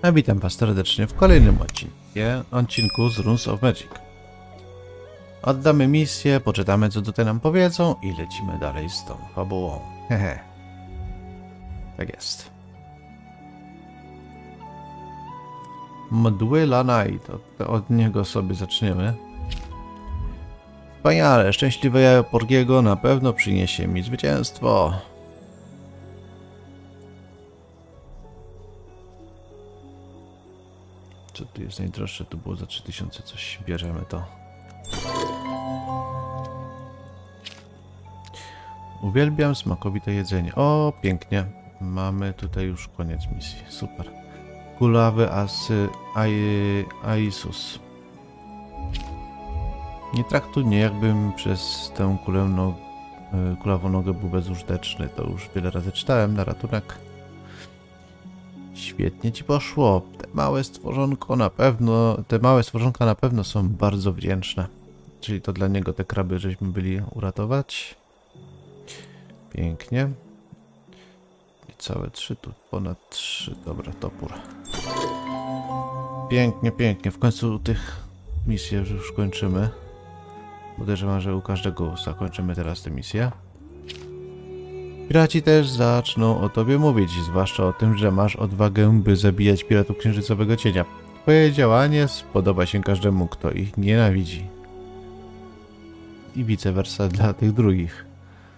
A witam was serdecznie w kolejnym odcinku z Runes of Magic. Oddamy misję, poczytamy co tutaj nam powiedzą i lecimy dalej z tą fabułą. Hehe. Tak jest. Mdwyla Knight, od niego sobie zaczniemy. Wspaniale, szczęśliwe jajo Porgiego na pewno przyniesie mi zwycięstwo. Co tu jest najdroższe? Tu było za 3000 coś. Bierzemy to. Uwielbiam smakowite jedzenie. O, pięknie. Mamy tutaj już koniec misji. Super. Kulawy Aisus. Nie traktuj mnie, jakbym przez tę kulawą nogę był bezużyteczny. To już wiele razy czytałem na ratunek. Świetnie ci poszło. Te małe stworzonka na pewno są bardzo wdzięczne. Czyli to dla niego te kraby żeśmy byli uratować. Pięknie. Niecałe 3, tu ponad 3. Dobra, topór. Pięknie, pięknie. W końcu tych misji już kończymy. Podejrzewam, że u każdego zakończymy teraz tę misję. Piraci też zaczną o tobie mówić, zwłaszcza o tym, że masz odwagę, by zabijać piratów Księżycowego Cienia. Twoje działanie spodoba się każdemu, kto ich nienawidzi. I vice versa dla tych drugich.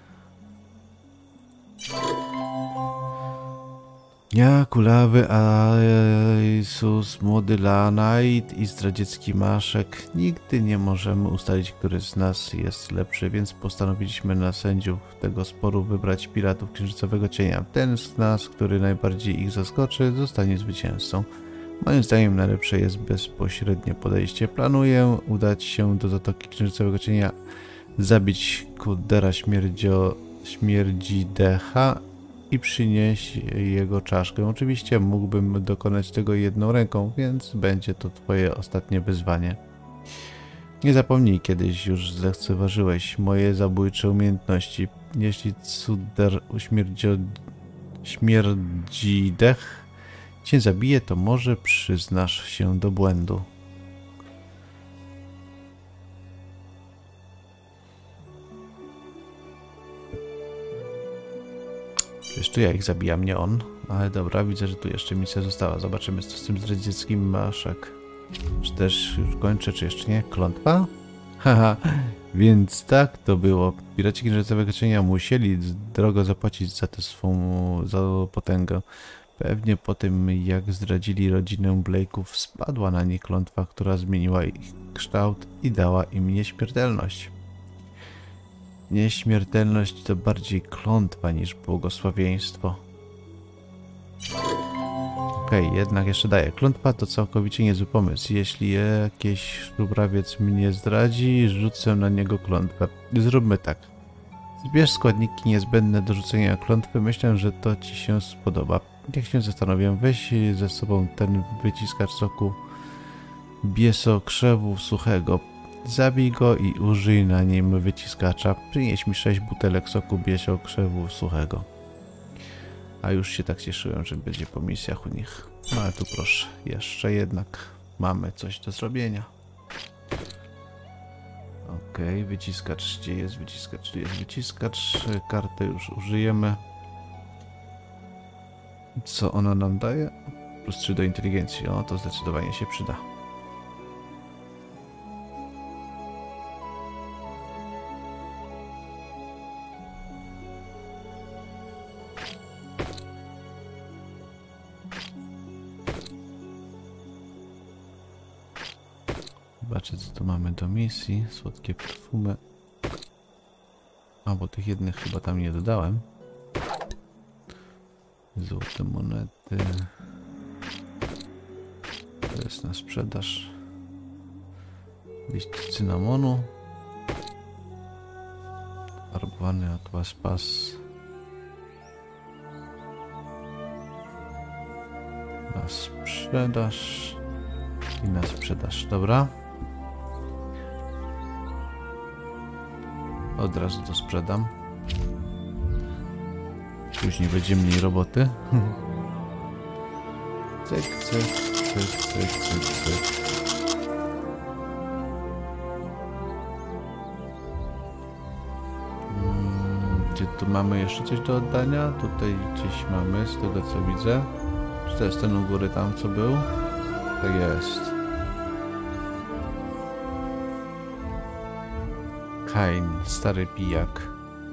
Ja, kulawy, Aisus, młody Knight i zdradziecki Maszek. Nigdy nie możemy ustalić, który z nas jest lepszy, więc postanowiliśmy na sędziów tego sporu wybrać piratów Księżycowego Cienia. Ten z nas, który najbardziej ich zaskoczy, zostanie zwycięzcą. Moim zdaniem najlepsze jest bezpośrednie podejście. Planuję udać się do Zatoki Księżycowego Cienia, zabić Kudera Śmierdzidecha i przynieść jego czaszkę. Oczywiście mógłbym dokonać tego jedną ręką, więc będzie to twoje ostatnie wyzwanie. Nie zapomnij, kiedyś już zlekceważyłeś moje zabójcze umiejętności. Jeśli Cuder Śmierdzidech cię zabije, to może przyznasz się do błędu. Jeszcze ja ich zabijam, nie on. Ale dobra, widzę, że tu jeszcze misja została. Zobaczymy, co z tym zdradzieckim Maszek. Czy też już kończę, czy jeszcze nie? Klątwa? Haha, więc tak to było. Piraci Księżycowego Cienia musieli drogo zapłacić za tę za potęgę. Pewnie po tym, jak zdradzili rodzinę Blake'ów, spadła na nich klątwa, która zmieniła ich kształt i dała im nieśmiertelność. Nieśmiertelność to bardziej klątwa niż błogosławieństwo. Okej, jednak jeszcze daję. Klątwa to całkowicie niezły pomysł. Jeśli jakiś szlubrawiec mnie zdradzi, rzucę na niego klątwę. Zróbmy tak. Zbierz składniki niezbędne do rzucenia klątwy. Myślę, że to ci się spodoba. Niech się zastanowię. Weź ze sobą ten wyciskacz soku biesokrzewu suchego. Zabij go i użyj na nim wyciskacza. Przynieś mi 6 butelek soku biesokrzewu suchego. A już się tak cieszyłem, że będzie po misjach u nich. No ale tu proszę, jeszcze jednak mamy coś do zrobienia. Okej, wyciskacz, gdzie jest wyciskacz? Tu jest wyciskacz, kartę już użyjemy. Co ona nam daje? Plus 3 do inteligencji, o to zdecydowanie się przyda. Zobaczę, co tu mamy do misji. Słodkie perfumy. A, bo tych jednych chyba tam nie dodałem. Złote monety. To jest na sprzedaż. Liść cynamonu. Farbowany atlas pas. Na sprzedaż. I na sprzedaż. Dobra. Od razu to sprzedam. Później będzie mniej roboty. Cyk, cyk, cyk, cyk, cyk, cyk. Czy tu mamy jeszcze coś do oddania? Tutaj gdzieś mamy, z tego co widzę. Czy to jest ten u góry tam, co był? Tak jest. Kain, stary pijak.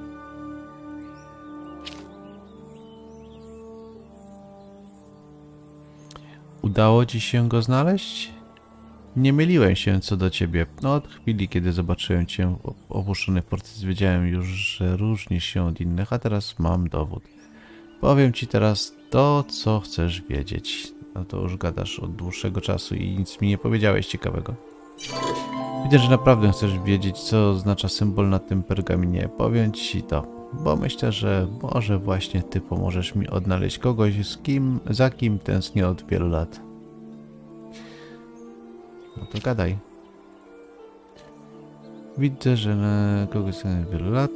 Udało ci się go znaleźć? Nie myliłem się co do ciebie. No, od chwili, kiedy zobaczyłem cię w opuszczonej fortecy, wiedziałem już, że różnisz się od innych, a teraz mam dowód. Powiem ci teraz to, co chcesz wiedzieć. No to już gadasz od dłuższego czasu i nic mi nie powiedziałeś ciekawego. Widzę, że naprawdę chcesz wiedzieć, co oznacza symbol na tym pergaminie. Powiem ci to, bo myślę, że może właśnie ty pomożesz mi odnaleźć kogoś, za kim tęsknię od wielu lat. No to gadaj. Widzę, że na kogoś od wielu lat.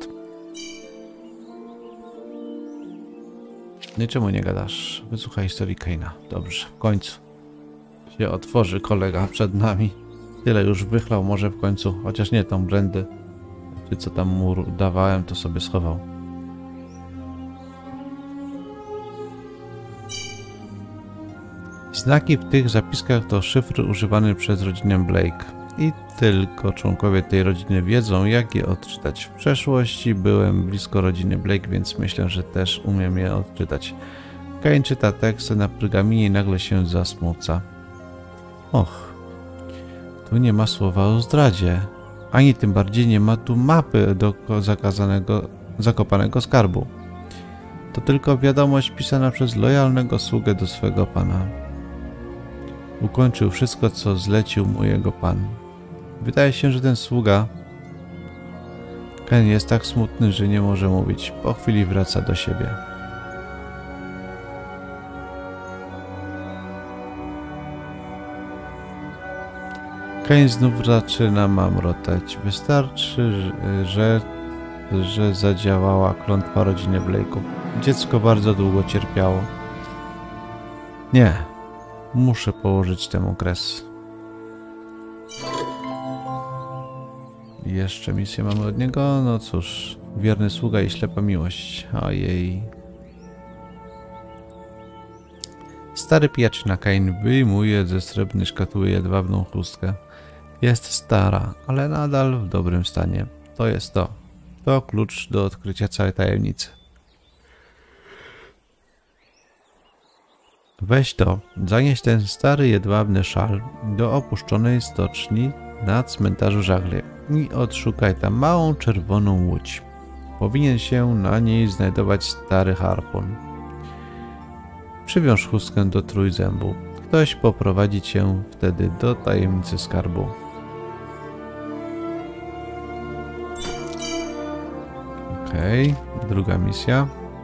No i czemu nie gadasz? Wysłuchaj historii Kaina. Dobrze, w końcu się otworzy kolega przed nami. Tyle już wychlał, może w końcu, chociaż nie tą brandy. Czy co tam mu dawałem, to sobie schował. Znaki w tych zapiskach to szyfr używany przez rodzinę Blake. I tylko członkowie tej rodziny wiedzą, jak je odczytać. W przeszłości byłem blisko rodziny Blake, więc myślę, że też umiem je odczytać. Kain czyta teksty na pergaminie i nagle się zasmuca. Och, tu nie ma słowa o zdradzie. Ani tym bardziej nie ma tu mapy do zakopanego skarbu. To tylko wiadomość pisana przez lojalnego sługę do swego pana. Ukończył wszystko, co zlecił mu jego pan. Wydaje się, że ten sługa Kain jest tak smutny, że nie może mówić. Po chwili wraca do siebie. Kain znów zaczyna mamrotać. Wystarczy, że zadziałała klątwa rodziny Blake'ów. Dziecko bardzo długo cierpiało. Nie. Muszę położyć temu kres. Jeszcze misję mamy od niego? No cóż. Wierny sługa i ślepa miłość. Ojej. Stary pijaczyna Kain wyjmuje ze srebrnej szkatuły jedwabną chustkę. Jest stara, ale nadal w dobrym stanie. To jest to. To klucz do odkrycia całej tajemnicy. Weź to, zanieś ten stary jedwabny szal do opuszczonej stoczni na cmentarzu żagli i odszukaj tam małą czerwoną łódź. Powinien się na niej znajdować stary harpun. Przywiąż chustkę do trójzębu. Ktoś poprowadzi cię wtedy do tajemnicy skarbu. Okej, druga misja.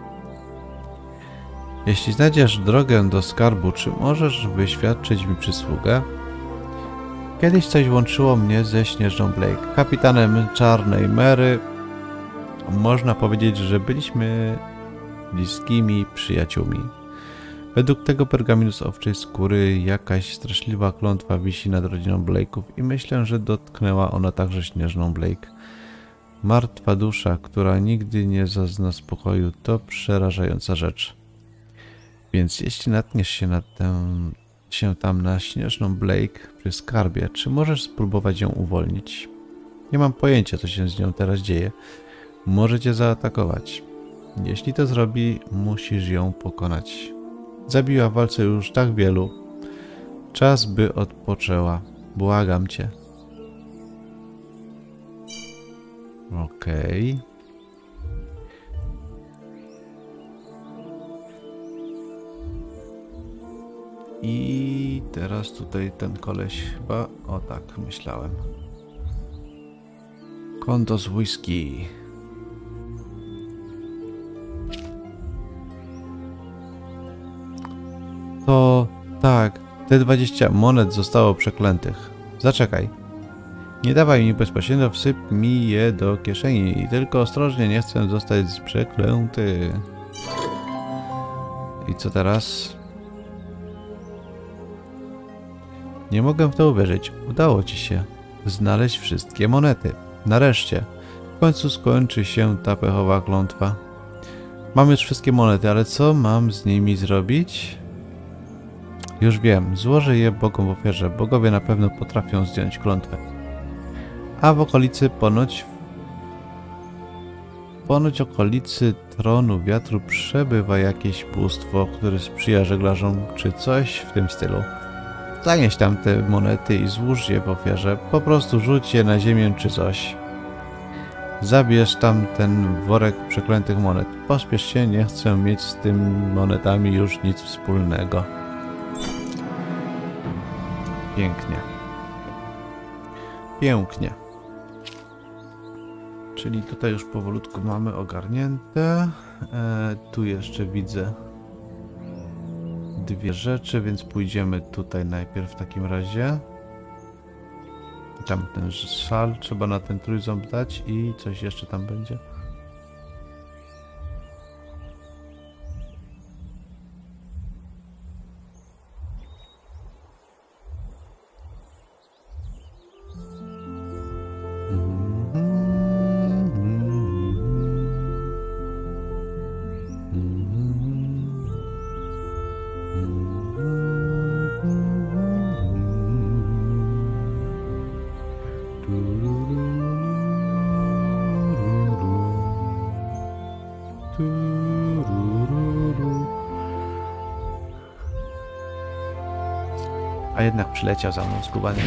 Jeśli znajdziesz drogę do skarbu, czy możesz wyświadczyć mi przysługę? Kiedyś coś łączyło mnie ze Śnieżną Blake, kapitanem Czarnej Mary. Można powiedzieć, że byliśmy bliskimi przyjaciółmi. Według tego pergaminu z owczej skóry jakaś straszliwa klątwa wisi nad rodziną Blake'ów i myślę, że dotknęła ona także Śnieżną Blake. Martwa dusza, która nigdy nie zazna spokoju, to przerażająca rzecz. Więc jeśli natkniesz się tam na Śnieżną Blake przy skarbie, czy możesz spróbować ją uwolnić? Nie mam pojęcia, co się z nią teraz dzieje. Może cię zaatakować. Jeśli to zrobi, musisz ją pokonać. Zabiła w walce już tak wielu. Czas, by odpoczęła. Błagam cię. Okej. I teraz tutaj ten koleś chyba... O tak, myślałem. Konto z whisky. To... tak, te 20 monet zostało przeklętych. Zaczekaj. Nie dawaj mi bezpośrednio, wsyp mi je do kieszeni i tylko ostrożnie, nie chcę zostać przeklęty. I co teraz? Nie mogę w to uwierzyć. Udało ci się znaleźć wszystkie monety. Nareszcie. W końcu skończy się ta pechowa klątwa. Mam już wszystkie monety, ale co mam z nimi zrobić? Już wiem. Złożę je bogom w ofierze. Bogowie na pewno potrafią zdjąć klątwę. A w okolicy ponoć okolicy tronu wiatru przebywa jakieś bóstwo, które sprzyja żeglarzom, czy coś w tym stylu. Zanieś tam te monety i złóż je w ofierze. Po prostu rzuć je na ziemię czy coś. Zabierz tam ten worek przeklętych monet. Pośpiesz się, nie chcę mieć z tymi monetami już nic wspólnego. Pięknie. Pięknie. Czyli tutaj już powolutku mamy ogarnięte. Tu jeszcze widzę dwie rzeczy, więc pójdziemy tutaj najpierw w takim razie. Tam ten szal trzeba na ten trójząb dać i coś jeszcze tam będzie. A jednak przyleciał za mną skubany.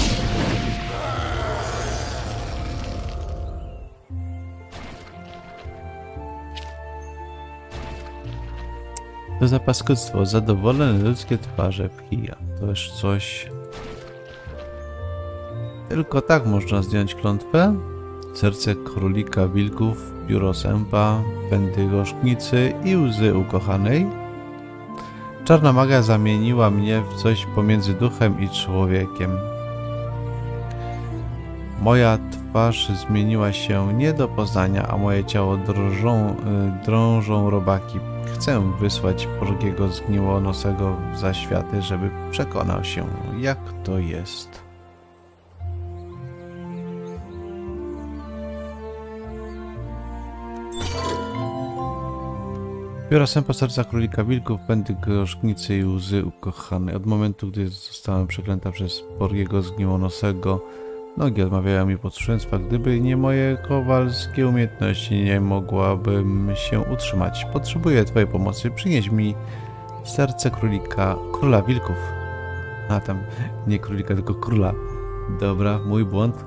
To za paskudstwo, zadowolone ludzkie twarze pchija. To już coś... Tylko tak można zdjąć klątwę? Serce królika wilków, pióro sępa, pędy gorzknicy i łzy ukochanej? Czarna magia zamieniła mnie w coś pomiędzy duchem i człowiekiem. Moja twarz zmieniła się nie do poznania, a moje ciało drążą robaki. Chcę wysłać Porgiego Zgniłonosego w zaświaty, żeby przekonał się, jak to jest. Biorę sępa serca królika wilków, pędy gorzknicy i łzy ukochanej. Od momentu, gdy zostałem przeklęta przez Porgiego Zgniłonosego, nogi odmawiają mi posłuszeństwa. Gdyby nie moje kowalskie umiejętności, nie mogłabym się utrzymać. Potrzebuję twojej pomocy. Przynieś mi serce króla wilków. A tam nie królika, tylko króla. Dobra, mój błąd.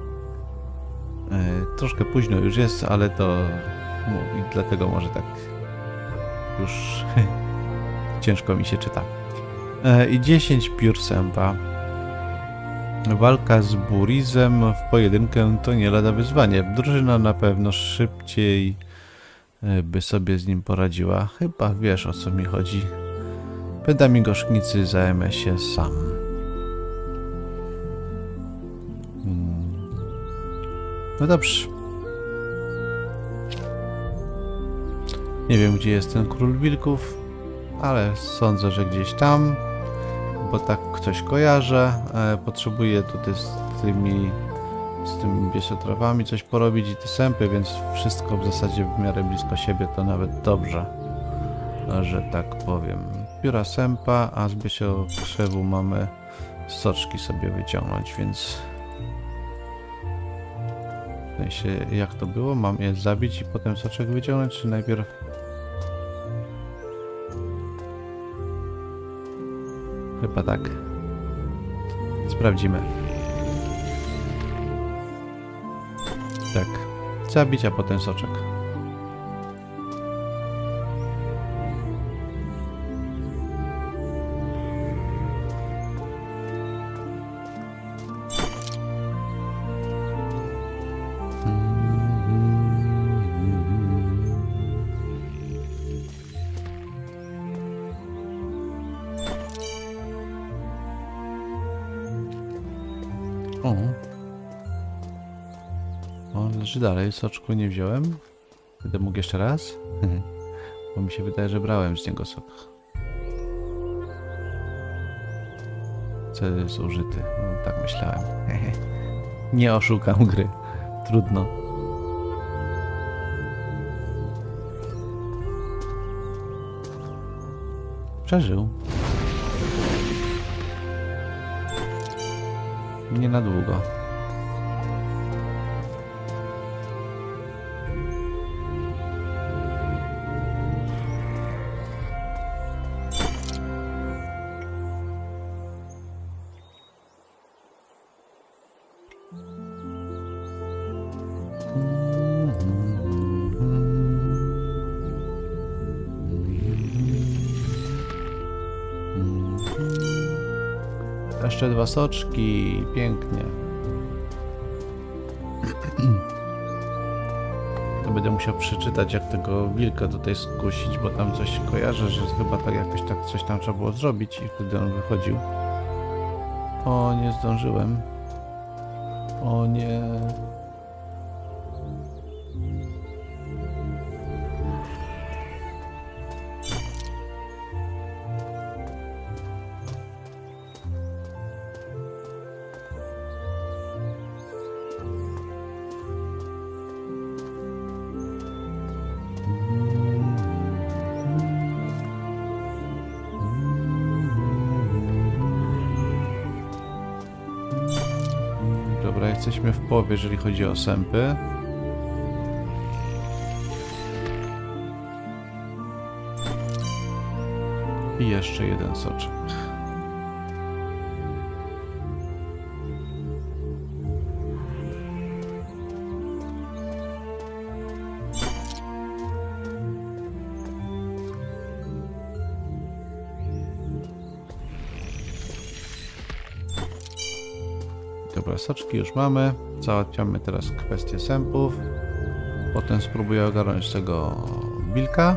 Troszkę późno już jest, ale to i dlatego może tak już ciężko mi się czyta. I 10 piór sępa. Walka z Burizem w pojedynkę to nie lada wyzwanie. Drużyna na pewno szybciej by sobie z nim poradziła. Chyba wiesz, o co mi chodzi. Pędami gorzknicy zajmę się sam. No dobrze. Nie wiem, gdzie jest ten król wilków, ale sądzę, że gdzieś tam, bo tak coś kojarzę. Potrzebuję tutaj z tymi biesiotrawami coś porobić i te sępy, więc wszystko w zasadzie w miarę blisko siebie, to nawet dobrze, że tak powiem. Pióra sępa, a z biesiokrzewu mamy soczki sobie wyciągnąć, więc... W sensie, jak to było? Mam je zabić i potem soczek wyciągnąć, czy najpierw... Chyba tak. Sprawdzimy. Tak. Zabić, a potem soczek. O, leży dalej. Soczku nie wziąłem. Będę mógł jeszcze raz? Bo mi się wydaje, że brałem z niego sok. wtedy jest użyty. No, tak myślałem. Nie oszukam gry. Trudno. Przeżył. Nie na długo. Jeszcze 2 soczki, pięknie. To będę musiał przeczytać, jak tego wilka tutaj skusić, bo tam coś kojarzę, że chyba tak jakoś tak coś tam trzeba było zrobić i wtedy on wychodził. O, nie zdążyłem. O nie. Dobra, jesteśmy w połowie, jeżeli chodzi o sępy. I jeszcze 1 soczek. Dobra, soczki już mamy. Załatwiamy teraz kwestię sępów. Potem spróbuję ogarnąć tego wilka.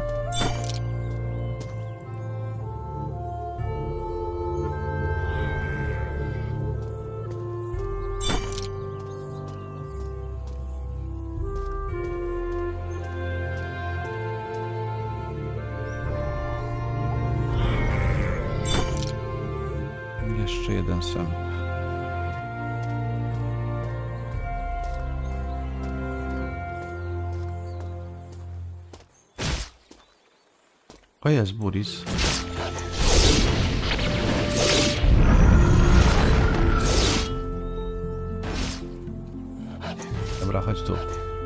Jeszcze 1 sęp. O, jest Buris. Dobra, chodź tu.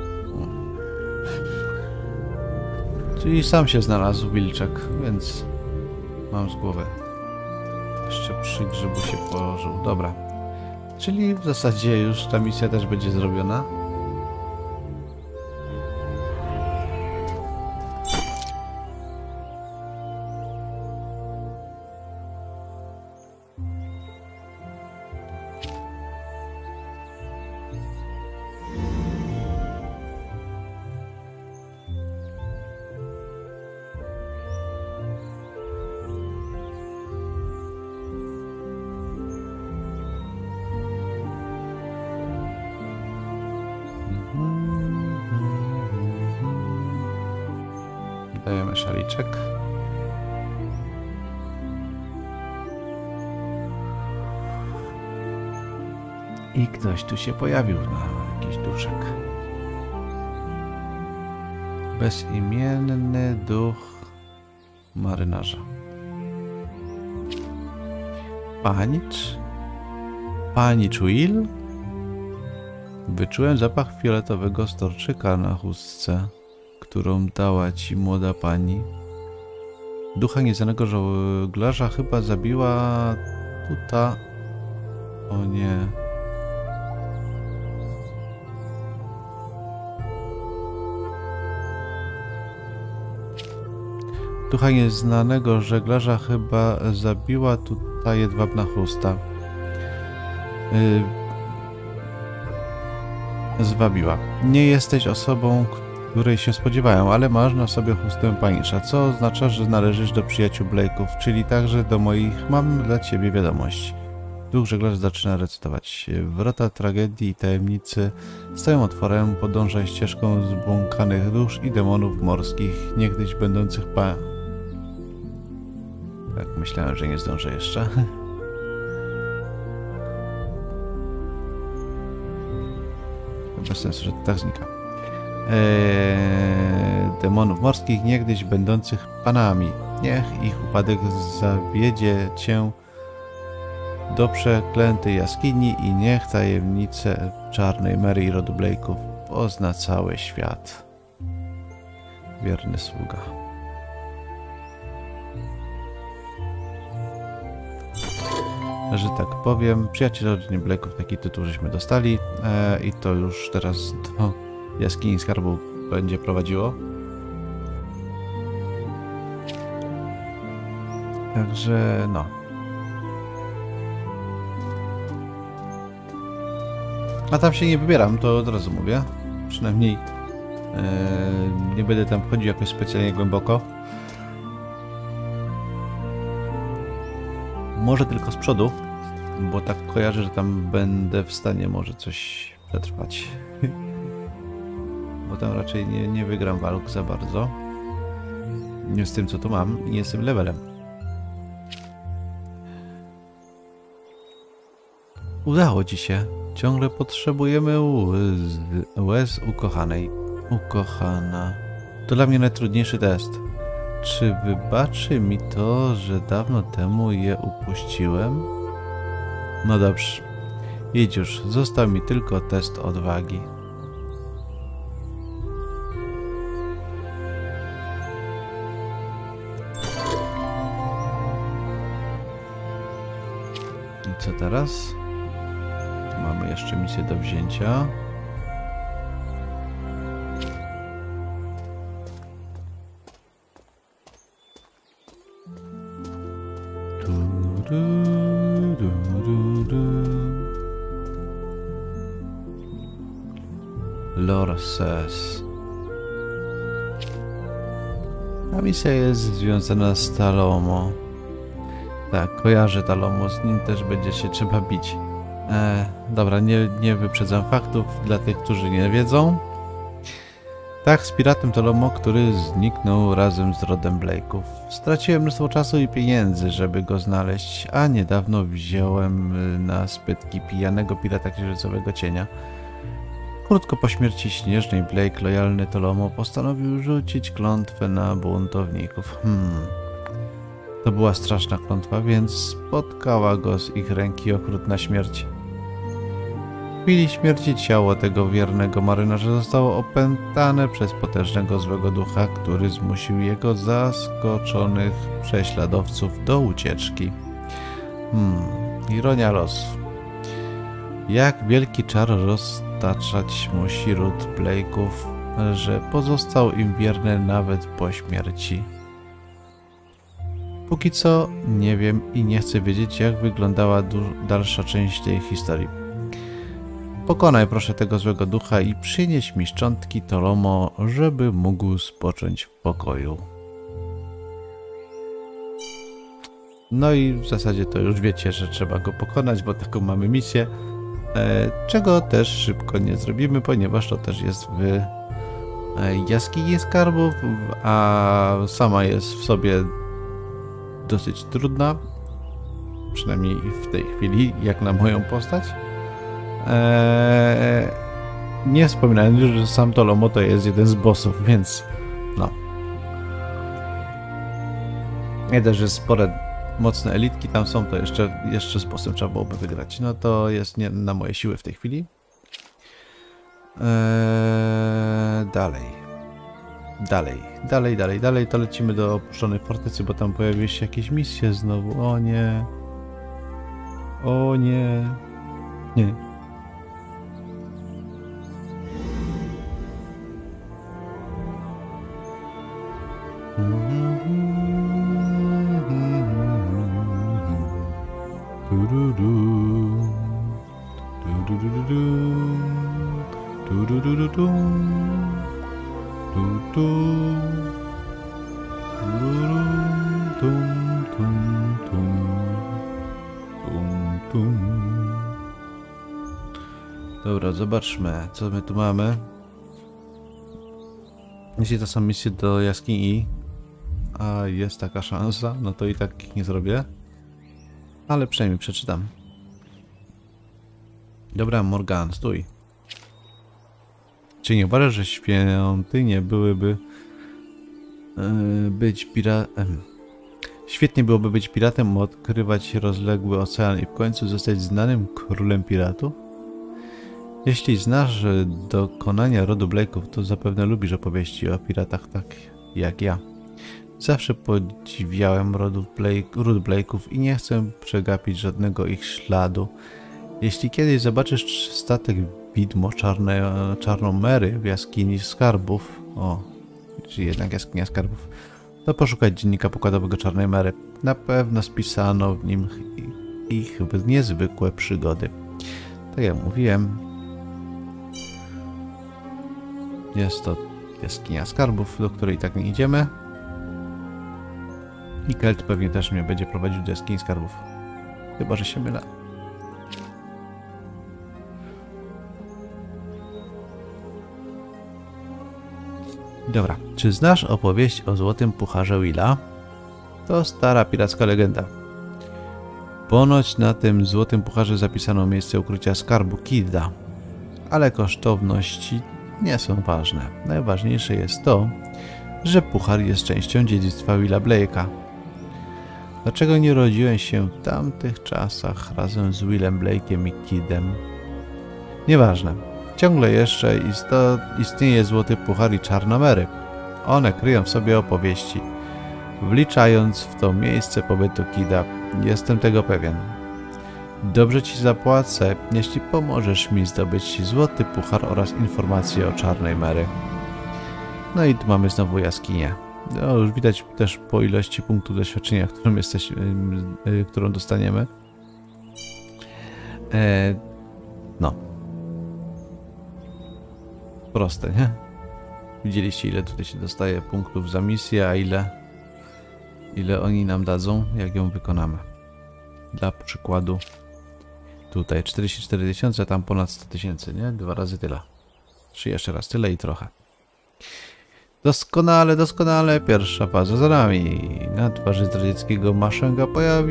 Czyli sam się znalazł wilczek, więc mam z głowy. Jeszcze przy grzybu się położył. Dobra. Czyli w zasadzie już ta misja też będzie zrobiona. Dajemy szaliczek. I ktoś tu się pojawił na jakiś duszek. Bezimienny duch marynarza. Panicz? Panicz Will? Wyczułem zapach fioletowego storczyka na chustce, którą dała ci młoda pani. Ducha nieznanego żeglarza chyba zabiła tuta... O nie... Ducha nieznanego żeglarza chyba zabiła ta jedwabna chusta. Zwabiła. Nie jesteś osobą, której się spodziewałem, ale masz na sobie chustę panicza, co oznacza, że należysz do przyjaciół Blake'ów, czyli także do moich. Mam dla ciebie wiadomość. Duch żeglarz zaczyna recytować. Wrota tragedii i tajemnicy stoją otworem, podążaj ścieżką zbłąkanych dusz i demonów morskich, niegdyś będących Tak, myślałem, że nie zdążę jeszcze. bez sensu, że to tak znika. Demonów morskich, niegdyś będących panami. Niech ich upadek zawiedzie cię do przeklętej jaskini i niech tajemnice czarnej Mary i rodu Blake'ów pozna cały świat. Wierny sługa. Że tak powiem, przyjaciel rodziny Blake'ów, taki tytuł żeśmy dostali i to już teraz do jaskini skarbu będzie prowadziło. Także no. A tam się nie wybieram, to od razu mówię. Przynajmniej nie będę tam wchodził jakoś specjalnie głęboko. Może tylko z przodu, bo tak kojarzę, że tam będę w stanie może coś przetrwać. Bo tam raczej nie wygram walk za bardzo. Nie z tym, co tu mam i nie z tym levelem. Udało ci się. Ciągle potrzebujemy łez ukochanej. Ukochana. To dla mnie najtrudniejszy test. Czy wybaczy mi to, że dawno temu je upuściłem? No dobrze. Idź już. Został mi tylko test odwagi. I co teraz? Mamy jeszcze misję do wzięcia. Lorses. Ta misja jest związana z Talomo. Tak, kojarzę Talomo, z nim też będzie się trzeba bić. Dobra, nie wyprzedzam faktów dla tych, którzy nie wiedzą. Tak, z piratem Talomo, który zniknął razem z rodem Blake'ów. Straciłem mnóstwo czasu i pieniędzy, żeby go znaleźć, a niedawno wziąłem na spytki pijanego pirata księżycowego cienia. Krótko po śmierci śnieżnej Blake, lojalny Talomo postanowił rzucić klątwę na buntowników. To była straszna klątwa, więc spotkała go z ich ręki okrutna śmierć. W chwili śmierci ciało tego wiernego marynarza zostało opętane przez potężnego złego ducha, który zmusił jego zaskoczonych prześladowców do ucieczki. Ironia losu. Jak wielki czar roztaczać musi ród Blake'ów, że pozostał im wierny nawet po śmierci. Póki co nie wiem i nie chcę wiedzieć, jak wyglądała dalsza część tej historii. Pokonaj proszę tego złego ducha i przynieś mi szczątki Talomo, żeby mógł spocząć w pokoju. No i w zasadzie to już wiecie, że trzeba go pokonać, bo taką mamy misję, czego też szybko nie zrobimy, ponieważ to też jest w jaskini skarbów, a sama jest w sobie dosyć trudna, przynajmniej w tej chwili, jak na moją postać. Nie wspominając już, że sam Talomo to jest jeden z bossów, więc no. Nie też, że spore, mocne elitki tam są, to jeszcze z bossem trzeba byłoby wygrać. No to jest nie na moje siły w tej chwili. Dalej, to lecimy do opuszczonej fortecy, bo tam pojawiły się jakieś misje znowu. O nie. O nie. Nie. Dobra, zobaczmy, co my tu mamy. Jeśli to są misje do jaskini, a jest taka szansa, no to i tak ich nie zrobię. Ale przynajmniej przeczytam. Dobra, Morgan, stój. Czy nie uważasz, że świątynie byłyby być piratem? Świetnie byłoby być piratem, odkrywać rozległy ocean i w końcu zostać znanym królem piratów? Jeśli znasz dokonania rodu Blake'ów, to zapewne lubisz opowieści o piratach tak jak ja. Zawsze podziwiałem ród Blake'ów i nie chcę przegapić żadnego ich śladu. Jeśli kiedyś zobaczysz statek widmo czarną Mary w jaskini skarbów, czy jednak jaskinia skarbów, to poszukaj dziennika pokładowego Czarnej Mary. Na pewno spisano w nim ich niezwykłe przygody. Tak jak mówiłem, jest to jaskinia skarbów, do której i tak nie idziemy. I Kelt pewnie też mnie będzie prowadził do jaskini skarbów. Chyba że się mylę. Dobra, czy znasz opowieść o Złotym Pucharze Willa? To stara piracka legenda. Ponoć na tym Złotym Pucharze zapisano miejsce ukrycia skarbu Kida. Ale kosztowności nie są ważne. Najważniejsze jest to, że puchar jest częścią dziedzictwa Willa Blake'a. Dlaczego nie urodziłem się w tamtych czasach razem z Willem Blake'em i Kidem? Nieważne. Ciągle jeszcze istnieje Złoty Puchar i Czarna Mary. One kryją w sobie opowieści, wliczając w to miejsce pobytu Kida. Jestem tego pewien. Dobrze ci zapłacę, jeśli pomożesz mi zdobyć Złoty Puchar oraz informacje o Czarnej Mary. No i tu mamy znowu jaskinię. No, już widać też po ilości punktów doświadczenia, którą dostaniemy. No. Proste, nie? Widzieliście, ile tutaj się dostaje punktów za misję, a ile oni nam dadzą, jak ją wykonamy. Dla przykładu tutaj 44 000, a tam ponad 100 000, nie? 2 razy tyle. Czy jeszcze raz tyle i trochę. Doskonale, doskonale. Pierwsza faza za nami. Na twarzy zdradzieckiego Maszęga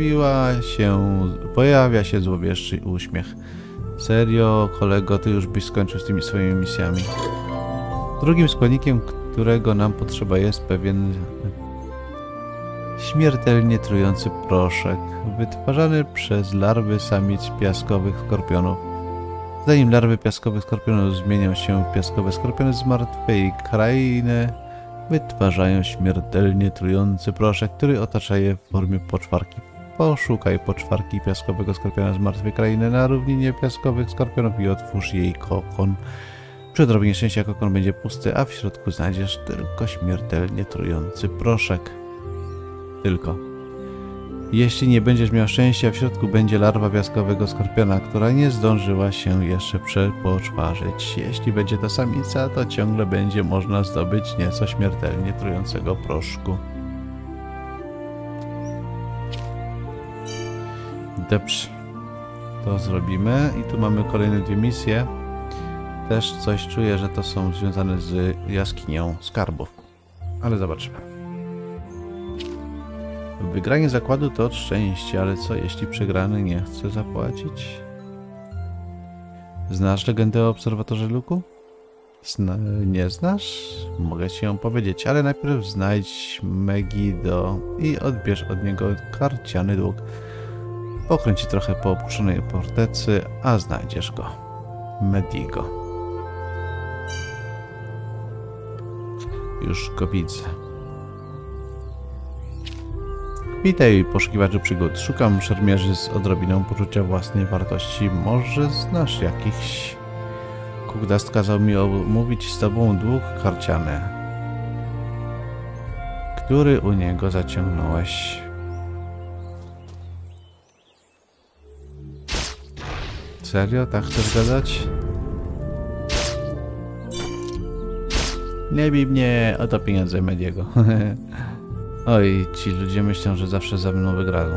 pojawia się złowieszczy uśmiech. Serio, kolego, ty już byś skończył z tymi swoimi misjami. Drugim składnikiem, którego nam potrzeba, jest pewien śmiertelnie trujący proszek, wytwarzany przez larwy samic piaskowych skorpionów. Zanim larwy piaskowych skorpionów zmienią się w piaskowe skorpiony z martwej krainy, wytwarzają śmiertelnie trujący proszek, który otacza je w formie poczwarki. Poszukaj poczwarki piaskowego skorpiona z martwej krainy na równinie piaskowych skorpionów i otwórz jej kokon. Przy odrobinie szczęścia kokon będzie pusty, a w środku znajdziesz tylko śmiertelnie trujący proszek. Tylko. Jeśli nie będziesz miał szczęścia, w środku będzie larwa piaskowego skorpiona, która nie zdążyła się jeszcze przepoczwarzyć. Jeśli będzie to samica, to ciągle będzie można zdobyć nieco śmiertelnie trującego proszku. Dobrze. To zrobimy. I tu mamy kolejne 2 misje. Też coś czuję, że to są związane z jaskinią skarbów. Ale zobaczymy. Wygranie zakładu to szczęście, ale co jeśli przegrany nie chce zapłacić? Znasz legendę o obserwatorze Luku? Nie znasz? Mogę ci ją powiedzieć, ale najpierw znajdź Megido i odbierz od niego karciany dług. Pokręć trochę po opuszczonej fortecy, a znajdziesz go. Medigo. Już go widzę. Witaj, poszukiwaczu przygód. Szukam szermierzy z odrobiną poczucia własnej wartości. Może znasz jakichś... Kugdast kazał mi omówić z tobą dług karciany, który u niego zaciągnąłeś. Serio? Tak chcesz gadać? Nie bij mnie, oto pieniądze Mediego. Oj, ci ludzie myślą, że zawsze za mną wygrają.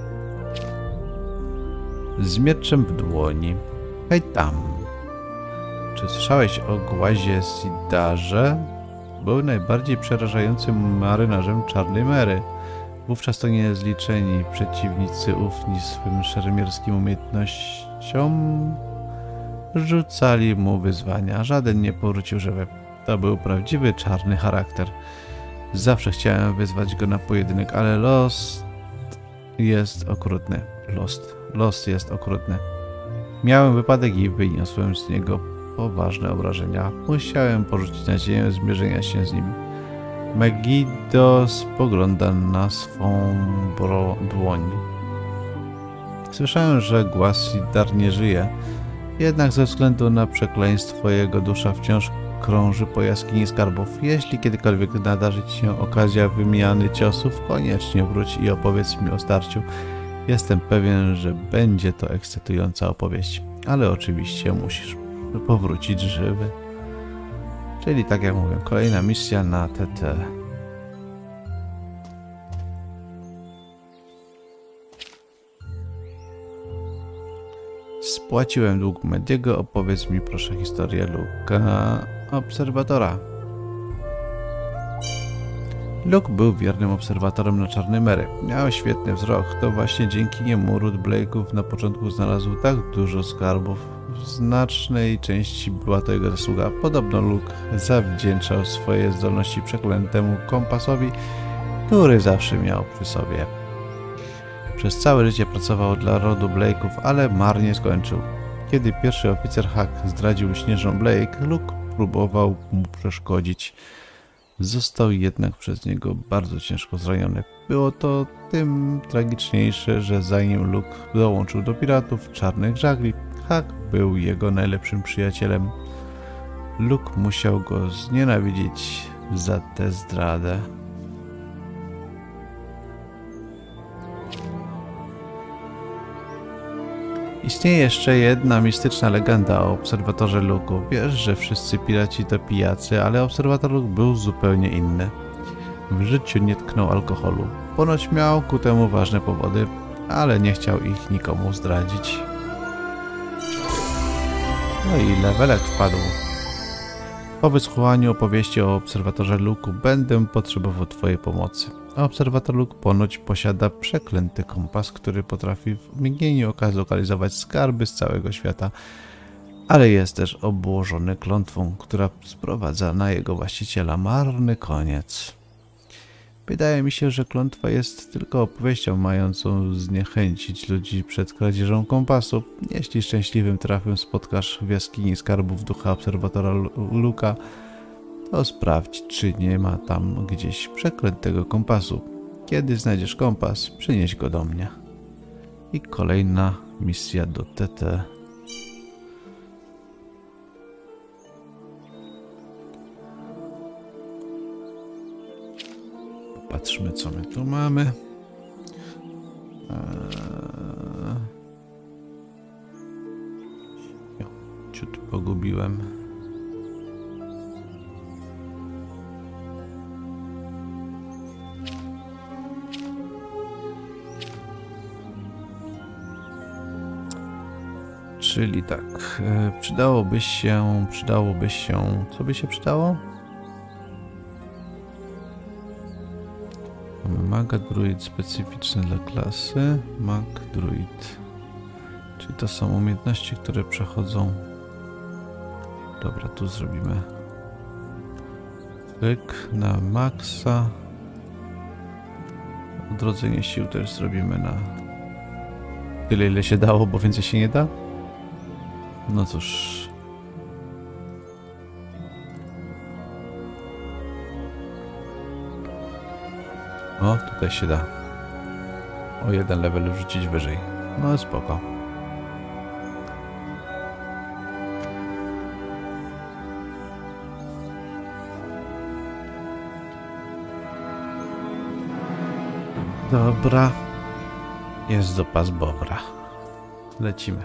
Z mieczem w dłoni. Hej tam. Czy słyszałeś o Głazie Sidarze? Był najbardziej przerażającym marynarzem Czarnej Mary. Wówczas to niezliczeni przeciwnicy ufni swym szermierskim umiejętnościom Rzucali mu wyzwania, żaden nie powrócił żywy. To był prawdziwy czarny charakter. Zawsze chciałem wyzwać go na pojedynek, ale los jest okrutny. Los jest okrutny. Miałem wypadek i wyniosłem z niego poważne obrażenia. Musiałem porzucić nadzieję zmierzenia się z nim. Megiddo spogląda na swą dłoń. Słyszałem, że Głasidar nie żyje, jednak ze względu na przekleństwo jego dusza wciąż krąży po jaskini skarbów. Jeśli kiedykolwiek nadarzy ci się okazja wymiany ciosów, koniecznie wróć i opowiedz mi o starciu. Jestem pewien, że będzie to ekscytująca opowieść, ale oczywiście musisz powrócić żywy. Czyli tak jak mówię, kolejna misja na TT. Spłaciłem dług Mediego, opowiedz mi proszę historię Luka, obserwatora. Luke był wiernym obserwatorem na Czarnej Mary. Miał świetny wzrok, to właśnie dzięki niemu ród Blake'ów na początku znalazł tak dużo skarbów. W znacznej części była to jego zasługa. Podobno Luke zawdzięczał swoje zdolności przeklętemu kompasowi, który zawsze miał przy sobie. Przez całe życie pracował dla rodu Blake'ów, ale marnie skończył. Kiedy pierwszy oficer Hack zdradził śnieżną Blake, Luke próbował mu przeszkodzić. Został jednak przez niego bardzo ciężko zraniony. Było to tym tragiczniejsze, że zanim Luke dołączył do piratów czarnych żagli, Hack był jego najlepszym przyjacielem. Luke musiał go znienawidzić za tę zdradę. Istnieje jeszcze jedna mistyczna legenda o obserwatorze Luke'u. Wiesz, że wszyscy piraci to pijacy, ale obserwator Luke był zupełnie inny. W życiu nie tknął alkoholu. Ponoć miał ku temu ważne powody, ale nie chciał ich nikomu zdradzić. No i levelek wpadł. Po wysłuchaniu opowieści o obserwatorze Luke'u będę potrzebował twojej pomocy. Obserwator Luke ponoć posiada przeklęty kompas, który potrafi w mgnieniu oka zlokalizować skarby z całego świata, ale jest też obłożony klątwą, która sprowadza na jego właściciela marny koniec. Wydaje mi się, że klątwa jest tylko opowieścią mającą zniechęcić ludzi przed kradzieżą kompasu. Jeśli szczęśliwym trafem spotkasz w jaskini skarbów ducha obserwatora Luke'a, to sprawdź, czy nie ma tam gdzieś przeklętego kompasu. Kiedy znajdziesz kompas, przynieś go do mnie. I kolejna misja do TT. Patrzmy, co my tu mamy. Ciut pogubiłem. Czyli tak, przydałoby się, co by się przydało? Mamy Maga Druid specyficzny dla klasy, Mag Druid, czyli to są umiejętności, które przechodzą. Dobra, tu zrobimy wyk na maksa, odrodzenie sił też zrobimy na tyle, ile się dało, bo więcej się nie da. No cóż. O, tutaj się da o jeden level wrzucić wyżej. No spoko. Dobra. Jest dopas bobra. Lecimy.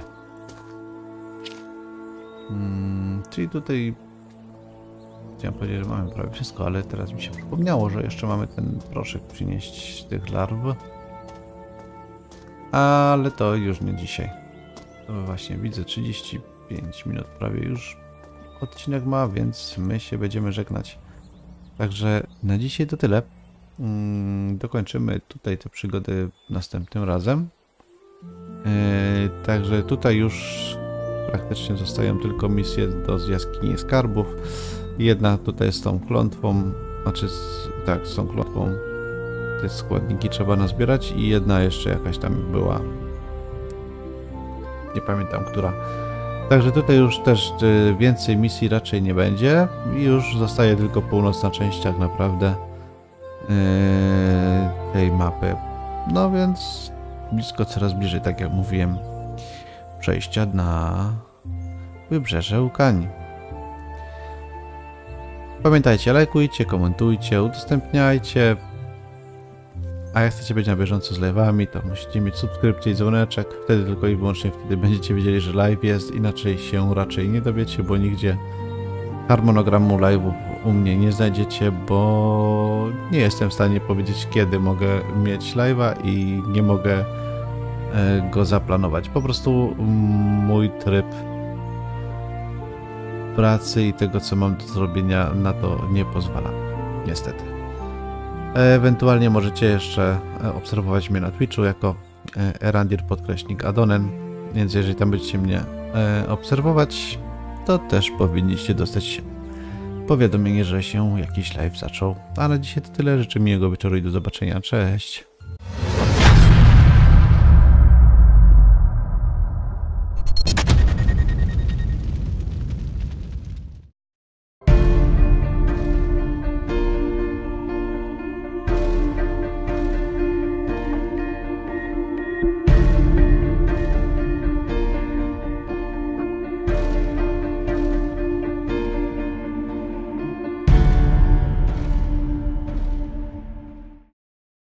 Czyli tutaj chciałem powiedzieć, że mamy prawie wszystko, ale teraz mi się przypomniało, że jeszcze mamy ten proszek przynieść z tych larw. Ale to już nie dzisiaj. To właśnie widzę 35 minut prawie już odcinek ma, więc my się będziemy żegnać. Także na dzisiaj to tyle. Dokończymy tutaj tę przygodę następnym razem. Także tutaj już praktycznie zostają tylko misje do jaskini skarbów. Jedna tutaj z tą klątwą, znaczy tak, z tą klątwą te składniki trzeba nazbierać i jedna jeszcze jakaś tam była. Nie pamiętam, która. Także tutaj już też więcej misji raczej nie będzie. Już zostaje tylko północna część tak naprawdę tej mapy. No więc blisko, coraz bliżej, tak jak mówiłem, przejścia na wybrzeże Łkań. Pamiętajcie, lajkujcie, komentujcie, udostępniajcie. A jak chcecie być na bieżąco z live'ami, to musicie mieć subskrypcję i dzwoneczek. Wtedy tylko i wyłącznie wtedy będziecie wiedzieli, że live jest. Inaczej się raczej nie dowiecie, bo nigdzie harmonogramu live'ów u mnie nie znajdziecie, bo nie jestem w stanie powiedzieć, kiedy mogę mieć live'a i nie mogę go zaplanować. Po prostu mój tryb pracy i tego, co mam do zrobienia, na to nie pozwala. Niestety. Ewentualnie możecie jeszcze obserwować mnie na Twitchu jako erandir_adonen, więc jeżeli tam będziecie mnie obserwować, to też powinniście dostać powiadomienie, że się jakiś live zaczął. A na dzisiaj to tyle. Życzę miłego wieczoru i do zobaczenia. Cześć!